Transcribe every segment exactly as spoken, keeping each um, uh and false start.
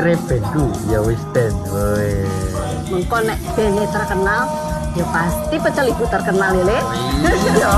Akhirnya bandku ya wis ten, woi. Mengko nek bandnya terkenal, ya pasti pecel ibu terkenal ya, Le. Iya.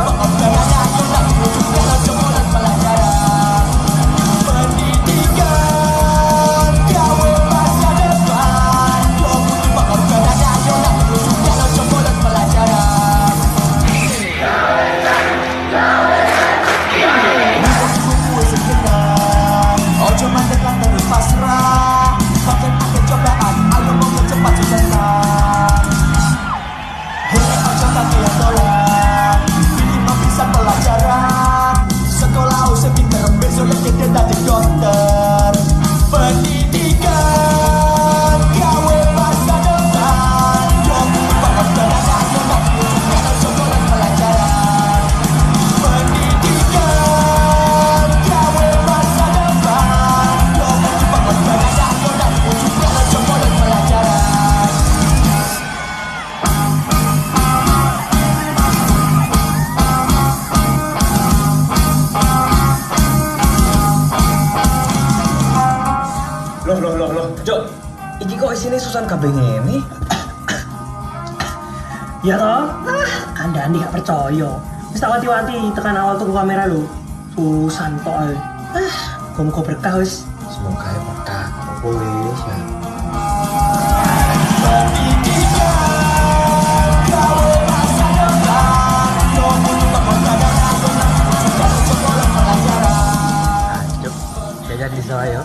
Loh, loh, loh, loh, Cok, iki kok isine Susan kabeh ngene? Ya toh? Ah, Anda-andi gak percaya. Wis tak wanti-wanti tekan awal tuku kamera lho. Susan tok ae. Ah, muga berkah wis. Semoga ya berkah. Apa wis ya. Cuk, jajan di saya.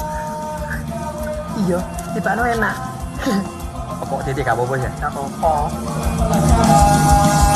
Iya, tibakno enak. Apa titik apa-apa ya? Gak apa-apa.